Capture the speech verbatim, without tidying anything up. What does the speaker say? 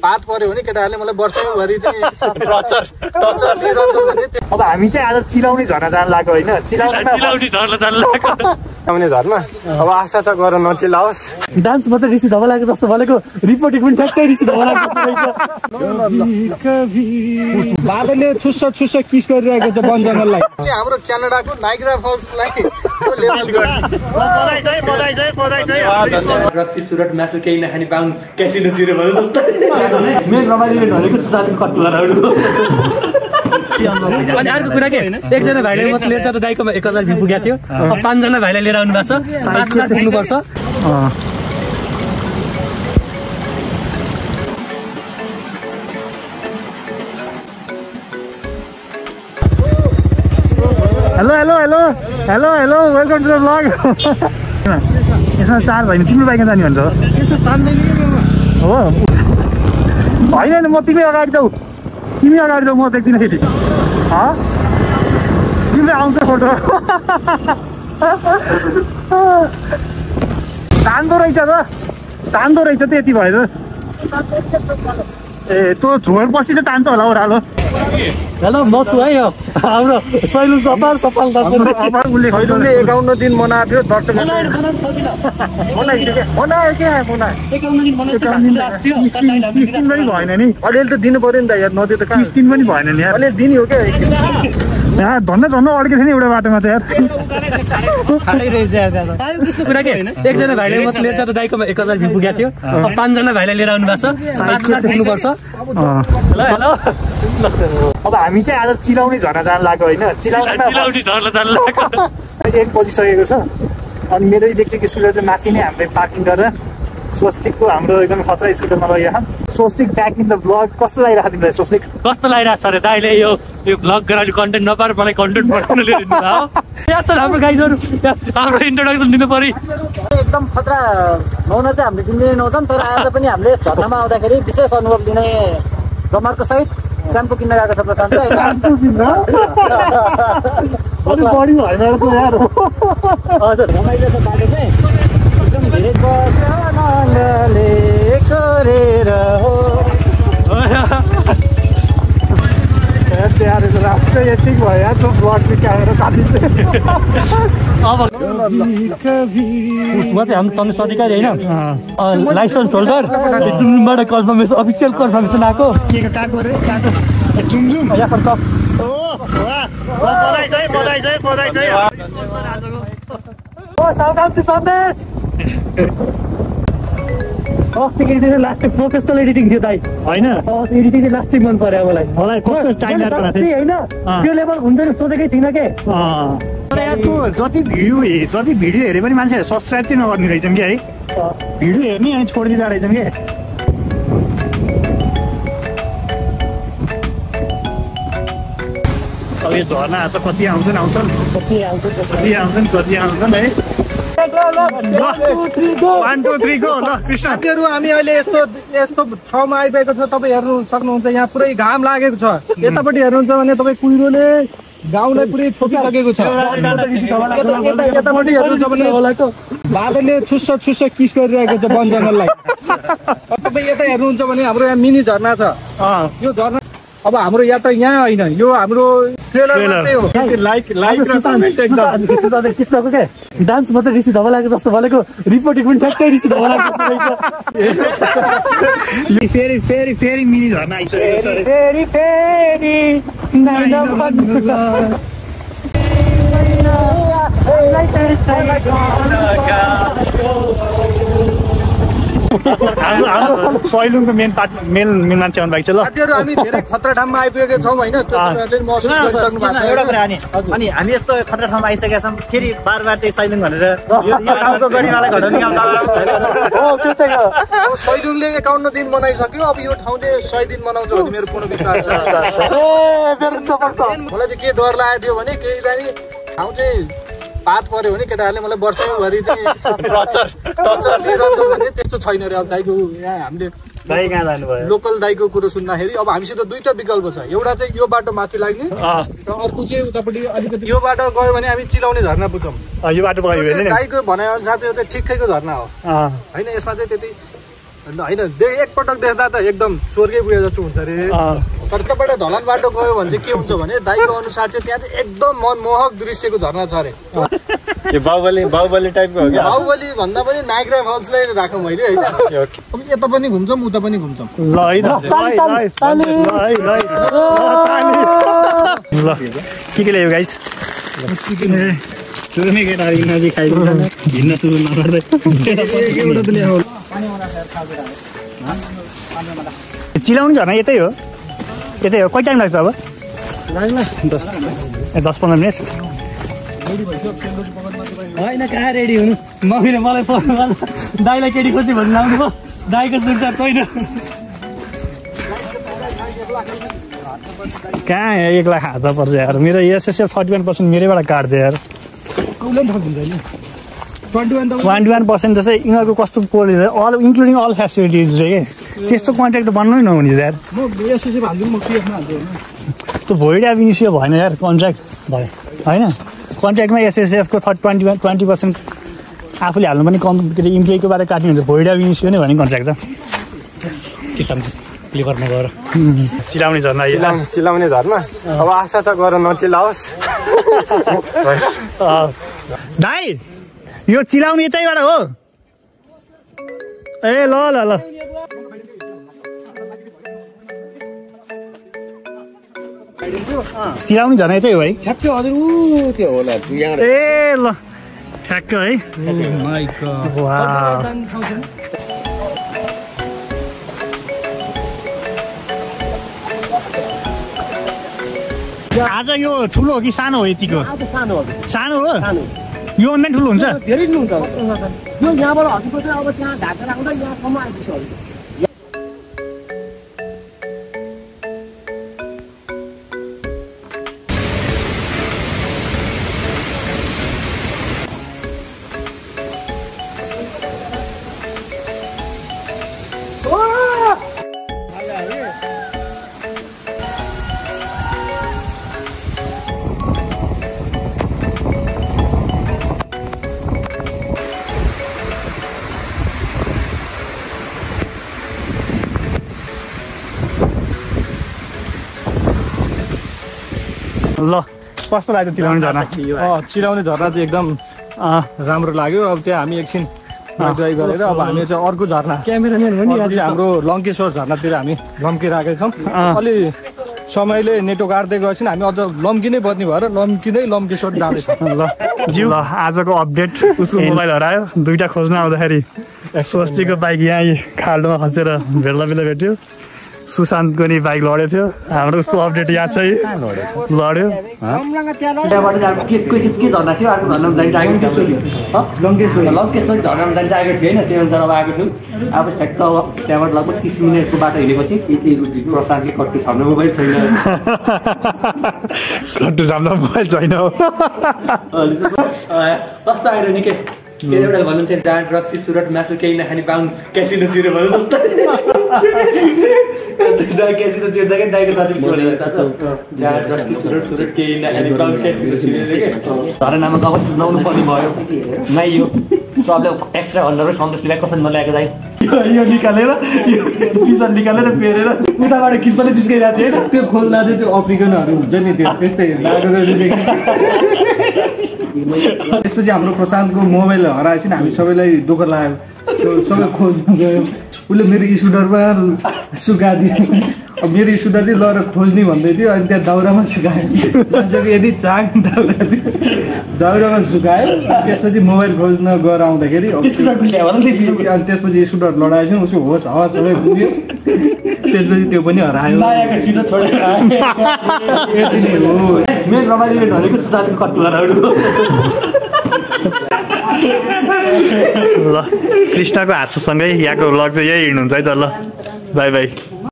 पात पर्यो भने केटाहरूले मलाई वर्षैभरि चाहिँ टर्चर टर्चर दिइरहन्छ भने अब हामी चाहिँ आज चिलाउने झर्ना जान लाग्यो होइन चिलाउने झर्ना जान लाग्यो चिलाउने झर्ना अब आशा छ गर नचिलाओस् डान्स मात्रै रिसी धबा लाग्यो जस्तो भनेको रिपोर्टिङ पनि ठ्याक्कै रिसी धबा लाग्यो बाबाले छुस्स छुस्स किस गरिरहेको छ वन जङ्गललाई चाहिँ हाम्रो क्यानाडाको नाइग्रा फल्सलाई लेभल बधाई चाहिँ बधाई चाहिँ बधाई चाहिँ रक्सी सुरट मासु केही नखाने पाउनु क्यासिनोतिर भन्नु जस्तो मेन रमाइलो भनेको साथी कटुवाहरू अनि अर्को कुरा के एकजना भाइले म लिएर जाँदा दाइकोमा एक हजार भि पुगेको थियो पाँचजना भाइलाई लिएर आउनु भएको छ पाँच हजार पुग्नुपर्छ hello hello hello hello hello welcome to the blog यसमा चार भयो तिम्रो बाइकमा जाने भन्छ हो होइन म तिमी अगाडि जाऊ तिमी अगाडि जाऊ म देख्दिनँ फेरि तिमीले आउँछ फोटो तान्दो रहेछ त तान्दो रहेछ त यति भयो ए तँ झोर पछि त तान्छ होला ओह्रालो हेलो म छु है यो हाम्रो सैलुङ कपाल सफल उसले एकाउन्न दिन मनाएको थियो दर्शक तिस दिन पनि भएन नि अलिअलि त दिनु पर्यो नि त यार नदियो त तिस दिन पनि भएन नि यार अलिअलि दिने हो क्या यहाँ धन्न धन्न अड्केको थियो नि एउटा बाटोमा त यार त्यस्तो कुरा के एकजना भाइले म लिएर जाँदा दाइकोमा एक हजार भि पुगेको थियो पाँचजना भाइलाई लिएर आउनु भएको छ पाँच हजार पुग्नुपर्छ अब हामी चाहिँ आज चिलाउने झर्ना जान लाग्यो होइन चिलाउने झर्ना जान लाग्यो एक बजिसकेको छ अनि मेरो इलेक्ट्रिक स्कुटर चाहिँ माथि नै हामीले पार्किङ गरेर स्वस्तिकको हाम्रो एकदम खतरा स्कुटरमा लगिरहेको Swastik back in the blog कस्तो लागिरहेको तिमीलाई स्वस्तिक कस्तो लागिरहेको छ अरे दाइले यो यो ब्लग गराउने कन्टेन्ट नपाएर मलाई कन्टेन्ट बनाउनु लिएर याद छ हाम्रो गाइजहरू हाम्रो इन्ट्रोडक्सन दिनु पर्यो एकदम खतरा नुहाउन चाहिँ हामीले दिँदैन नुहाउँछौँ तर आज पनि हामीले झर्नामा आउँदाखेरि विशेष अनुभव दिने जमरको सहित स्याम्पू किन्न गएको छ प्रशान्त बढी भएन हजुर रमाइलो छ बाटो चाहिँ एकदम धेरै राष्ट्र यति भयो त्यो ब्लग बिकाएर साथी चाहिँ अब म चाहिँ हामी तन्नु सधिकारी होइन लाइसेन्स होल्डर जुमबाट कन्फर्मेसन अफिसियल कन्फर्मेसन आएको के काको रे काको जुमजुम यहाँ कप ओ वाह बधाई चाहिँ बधाई चाहिँ बधाई चाहिँ ओ साउथ सन्देश अस्तिको एडिटिङ लास्ट प्रोफेसनल एडिटिङ थियो दाइ होइन एडिटिङ चाहिँ लास्टै मन पर्यो मलाई मलाई कस्तो टाइम लाग्यो होइन त्यो लेभल हुँदैन सोचेकै थिइनँ के तर यारको जति भिडियो जति भिडियो हेरे पनि मान्छेहरू सब्सक्राइब चाहिँ नगर्ने रहेछन् कि है भिडियो हेर्ने अनि छोडिदिँदा रहेछन् कि अब यो झर्नाहरू त कति आउँछन् आउँछन् कति आउँछन् कति आउँछन् कति आउँछन् है साथीहरू हामी अहिले यस्तो यस्तो ठाउँमा आइरहेको छ तपाईँ हेर्नु सक्नुहुन्छ यहाँ पुरै घाम लागेको छ यतापट्टि हेर्नुहुन्छ भने तपाईँ कुहिरोले गाउँलाई पुरै छोपिसकेको छ यतापट्टि हेर्नुहुन्छ भने बाबाले छुस्स छुस्स किस गरिरहेको छ वन जङ्गललाई तपाईँ यता हेर्नुहुन्छ भने हाम्रो यहाँ मिनी झर्ना छ यो झर्ना अब हाम्रो यात्रा यहाँ होइन यो हाम्रो डान्स मात्रै रिसी धबा लाग्यो जस्तो भनेको रिपोर्टिङ पनि ठ्याक्कै रिसी धबा लाग्यो फेरि फेरि फेरि मिनी झर्ना आइसकेको हाम्रो सैलुङको मेन पार्ट मेन मेन मान्छे आउनु भएको छ ल साथीहरू हामी धेरै खतरा ठाउँमा आइपुगेका छौँ होइन अनि हामी यस्तो खतरा ठाउँमा आइसकेका छौँ फेरि बार बार त्यही सैलुङ भनेर सैलुङले एकाउन्न दिन मनाइसक्यो अब यो ठाउँले सय दिन मनाउँछ भने मेरो पूर्ण विश्वास छ मलाई चाहिँ के डर लागेको थियो भने केही जाने ठाउँ चाहिँ पात पर्यो भने केटाहरूले मलाई वर्षैभरि चाहिँ टर्चर टर्चर दिइरहन्छ भने त्यस्तो छैन अरे अब दाइको यहाँ हामीले दाइ कहाँ जानुभयो लोकल दाइको कुरो सुन्दाखेरि अब हामीसित दुईटा विकल्प छ एउटा चाहिँ यो बाटो माथि लाग्ने र अर्को चाहिँ उतापट्टि अलिकति यो बाटो गयो भने हामी चिलाउने झर्ना पुग्छौँ यो बाटो गयो भने दाइको भनाइ अनुसार चाहिँ यो चाहिँ ठिकैको झर्ना हो होइन यसमा चाहिँ त्यति होइन एकपटक देख्दा त एकदम स्वर्गै पुगे जस्तो हुन्छ अरे तर तपाईँबाट ढलान बाटो गयो भने चाहिँ के हुन्छ भने दाइको अनुसार चाहिँ त्यहाँ चाहिँ एकदम मनमोहक दृश्यको झरना छ अरे बाहुबली बाहुबली टाइपको हो क्या बाहुबली भन्दा पनि नाइग्रा फल्सलाई राखौँ मैले होइन अब यता पनि घुम्छौँ उता पनि घुम्छौँ ल ल के के ल्यायो गाइस सुरुमै केटाहरू इनाजी खाइदिन्छ हिँड्न सुरु नगर्दै चिलाउने झर्ना यतै हो यतै हो कति टाइम लाग्छ अब ए दस पन्ध्र मिनट होइन कहाँ रेडी हुनु मैले मलाई दाइलाई केटी खोज्यो भन्नु लाउनु भयो दाइको सुरक्षा छैन कहाँ एक लाख हात पर्छ यार मेरो एसएसएफ थर्टी वान पर्सेन्ट मेरैबाट काट्दै यार ट्वेन्टी वान पर्सेन्ट चाहिँ यिनीहरूको कस्तो police all including all facilities रे के त्यस्तो कन्ट्र्याक्ट त बन्नै नहुने यार त्यो भोइड अब इनिसियो भएन यार कन्ट्र्याक्ट भयो होइन कन्ट्र्याक्टमा एसएसएफको thirty twenty one twenty percent आफूले हाल्नु पनि कम के अरे इम्प्लोइको बारे काट्ने हुन्छ भोइड अब इनिसियो नै भने कन्ट्र्याक्ट त किसान लिभरमा गएर चिलाउने झर्ना चिलाउने झर्ना अब आशा छ गएर नचिलाओस् दाइ यो चिलाउने यतैबाट हो ए ल ल ल चिलाउने झर्ना यतै हो है ठ्याक्कै हजुर ऊ त्यो होला ए ल ठ्याक्क है आज यो ठुलो हो कि सानो हो यतिको सानो हो यो भन्दा ठुलो हुन्छ धेरै हुन्छ यो यहाँबाट हटिपछि अब त्यहाँ ढाका राख्दा यहाँसम्म आइपुग्छ ल कस्तो लाग्यो चिलाउने झर्ना चिलाउने झरना चाहिँ एकदम राम्रो लाग्यो अब त्यहाँ हामी एकछिन ड्राइभ गरेर अब हामी चाहिँ अर्को झरना क्यामेराम्यान हो नि हाम्रो लङ्केश्वर झरनातिर हामी लम्किरहेका छौँ अलि समयले नेटो काट्दै गएपछि हामी अझ लम्किनै बज्ने भएर लम्किँदै लम्केश्वर जाँदैछौँ ल ज्यू ल आजको अपडेट उसको मोबाइल हरायो दुईटा खोज्न आउँदाखेरि स्वस्तिको बाइक यहाँ खाल्डोमा खसेर भेट्ला बेला भेट्यो सुशान्तको नि बाइक लड्यो थियो हाम्रो उसको अपडेट याद छ लड्यो के झर्ना थियो अर्को झर्नामा जाने टार्गेट थियो लङ्केश्वर लङ्केश्वर झर्नामा जाने टार्गेट थियो होइन त्यो अनुसार अब आएको थियो अब ठ्याक्क त्यहाँबाट लगभग तिस मिनटको बाटो हिँडेपछि यति प्रसादले कट्टु छाम्न मोबाइल छैन कट्टु छाम्न मोबाइल छैन कस्तो आएर निकै के एउटा भन्नुहुन्थ्यो डाँड रक्सी सुरट मासु केही नखाने पाउनु क्यासिनोतिर भन्नु जस्तो क्यासिनो चिर्दाखेरि दाइको साथीले डाँड रक्सी सुरट सुरट केही नखाने पाउनु क्यासिनो झरनामा त अवश्य सुनाउनु पर्ने भयो नै यो सबले एक्स्ट्रा हन्डर सन्तोषले ब्याग कसरी नल्याएको दाइ यो निकालेर यो टी सर्ट निकालेर पेरेर उताबाट किस्मले जिस्काइरहेको थियो होइन त्यो खोल्दा चाहिँ त्यो अफ्रिकनहरू हुन्छ नि त्यो त्यस्तै त्यसपछि हाम्रो प्रशान्तको मोबाइल हराएपछि हामी सबैलाई दुःख लाग्यो सबै खोज्नु गयो उसले मेरो स्कुटरमा सुकाइदियो अब मेरो स्कुटर चाहिँ लगेर खोज्ने भन्दै थियो अनि त्यहाँ दाउरामा सुकायो मान्छेको यदि चाङ दाउरा थियो दाउरामा सुकायो त्यसपछि मोबाइल खोज्न गएर आउँदाखेरि अनि त्यसपछि स्कुटर लडाएपछि उसको होस् हवा सबै पुग्यो त्यसपछि त्यो पनि हरायो मेन रमाइलो इभेन्ट भनेको सुशान्तको कट्टुवाहरू ल कृष्णको हाँसोसँगै यहाँको भ्लग चाहिँ यही हिँड्नुहुन्छ है त ल बाई बाई